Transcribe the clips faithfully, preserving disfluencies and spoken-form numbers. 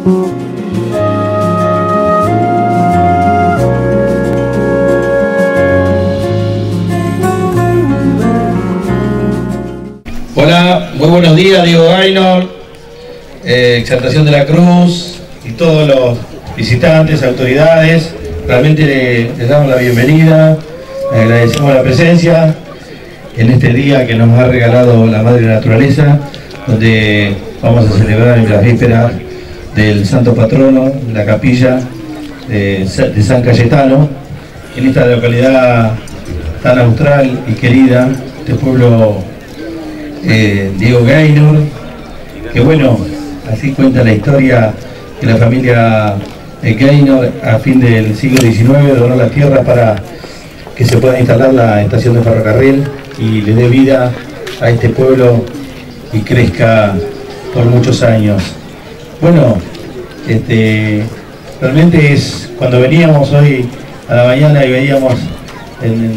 Hola, muy buenos días, Diego Gaynor, eh, Exaltación de la Cruz y todos los visitantes, autoridades. Realmente les, les damos la bienvenida, les agradecemos la presencia en este día que nos ha regalado la Madre Naturaleza, donde vamos a celebrar en las vísperas del Santo Patrono de la capilla de, de San Cayetano, en esta localidad tan austral y querida, este pueblo Eh, Diego Gaynor, que bueno, así cuenta la historia que la familia de Gaynor a fin del siglo diecinueve donó la tierra para que se pueda instalar la estación de ferrocarril y le dé vida a este pueblo y crezca por muchos años. Bueno, este, realmente es cuando veníamos hoy a la mañana y veíamos el,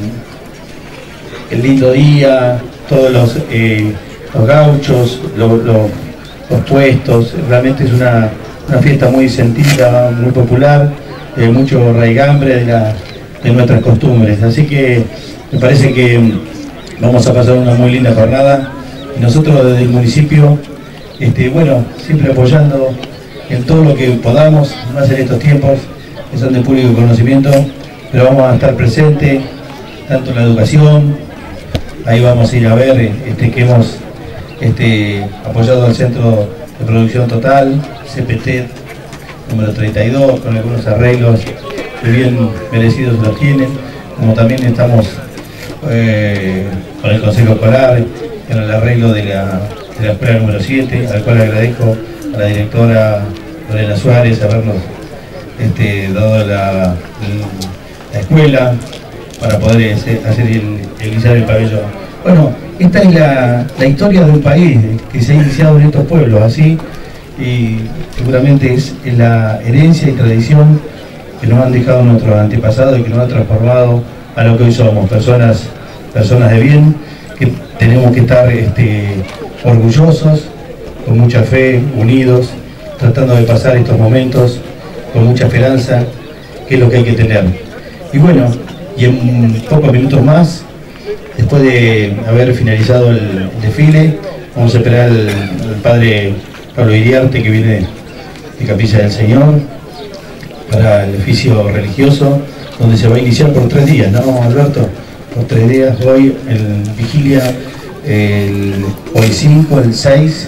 el lindo día, todos los, eh, los gauchos, lo, lo, los puestos, realmente es una, una fiesta muy sentida, muy popular, eh, mucho raigambre de, la, de nuestras costumbres, así que me parece que vamos a pasar una muy linda jornada y nosotros desde el municipio, este, bueno, siempre apoyando en todo lo que podamos, más en estos tiempos que son de público conocimiento, pero vamos a estar presentes tanto en la educación. Ahí vamos a ir a ver este, que hemos este, apoyado al Centro de Producción Total, C P T número treinta y dos, con algunos arreglos que bien merecidos los tienen, como también estamos eh, con el Consejo Escolar, en el arreglo de la, de la escuela número siete, al cual agradezco a la directora Lorena Suárez habernos este, dado la, la escuela para poder hacer el, el izar el pabellón. Bueno, esta es la, la historia de un país que se ha iniciado en estos pueblos, así, y seguramente es la herencia y tradición que nos han dejado nuestros antepasados y que nos ha transformado a lo que hoy somos, personas, personas de bien, que tenemos que estar este, orgullosos, con mucha fe, unidos, tratando de pasar estos momentos con mucha esperanza, que es lo que hay que tener. Y bueno, y en pocos minutos más, después de haber finalizado el desfile, vamos a esperar al, al padre Pablo Iriarte, que viene de Capilla del Señor, para el oficio religioso, donde se va a iniciar por tres días, ¿no, Alberto? Por tres días, hoy en vigilia, el, hoy cinco, el seis,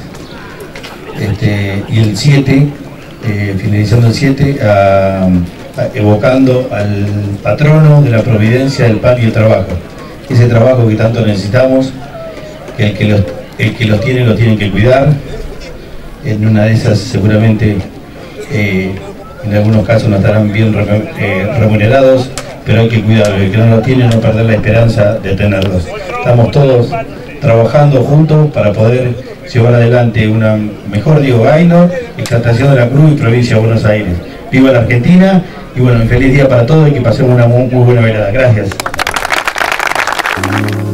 este, y el siete, eh, finalizando el siete, a... evocando al patrono de la providencia del pan y el trabajo, ese trabajo que tanto necesitamos, que el que los, el que los tiene lo tienen que cuidar. En una de esas seguramente eh, en algunos casos no estarán bien eh, remunerados, pero hay que cuidarlos, el que no lo tiene no perder la esperanza de tenerlos. Estamos todos trabajando juntos para poder llevar adelante una mejor Diego Gaynor, Exaltación de la Cruz y Provincia de Buenos Aires. Viva la Argentina y bueno, un feliz día para todos y que pasemos una muy, muy buena velada. Gracias.